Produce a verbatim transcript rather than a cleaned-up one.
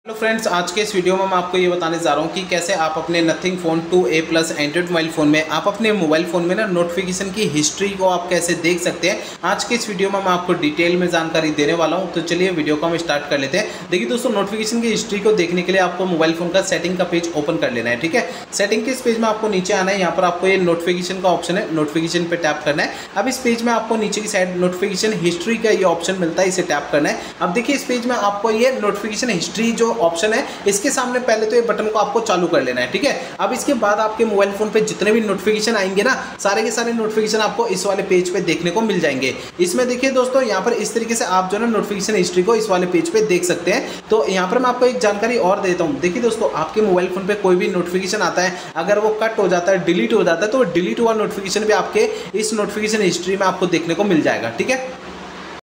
Hello friends, आज के इस वीडियो में मैं आपको ये बताने जा रहा हूँ कि कैसे आप अपने Nothing phone two a plus Android mobile phone में आप अपने मोबाइल फ़ोन में ना नोटिफिकेशन की हिस्ट्री को आप कैसे देख सकते हैं। आज के इस वीडियो में मैं आपको डिटेल में जानकारी देने वाला हूँ। तो चलिए वीडियो को हम स्टार्ट कर लेते हैं। देखिए दोस्तों, नोटिफिकेशन की हिस्ट्री को देखने के लिए आपको मोबाइल फ़ोन का सेटिंग का पेज ओपन कर लेना है। ठीक है, सेटिंग के इस पेज में आपको नीचे आना है। यहाँ पर आपको ये नोटिफिकेशन का ऑप्शन है, नोटिफिकेशन पर टैप करना है। अब इस पेज में आपको नीचे की साइड नोटिफिकेशन हिस्ट्री का ये ऑप्शन मिलता है, इसे टैप करना है। अब देखिए इस पेज में आपको ये नोटिफिकेशन हिस्ट्री जो ऑप्शन है, इसके सामने पहले तो ये बटन को आपको चालू कर लेना है। ठीक है, अब इसके बाद आपके मोबाइल फोन पे जितने भी नोटिफिकेशन आएंगे ना, सारे के सारे नोटिफिकेशन आपको इस वाले पेज पे देखने को मिल जाएंगे। इसमें देखिए दोस्तों, यहाँ पर इस तरीके से आप जो है नोटिफिकेशन हिस्ट्री को इस वाले पेज पे देख सकते हैं। तो यहाँ पर मैं आपको एक जानकारी और देता हूँ। देखिए दोस्तों, आपके मोबाइल फोन पे कोई भी नोटिफिकेशन आता है, अगर वो कट हो जाता है, डिलीट हो जाता है, तो डिलीट हुआ नोटिफिकेशन भी आपके इस नोटिफिकेशन हिस्ट्री में आपको देखने को मिल जाएगा। ठीक है,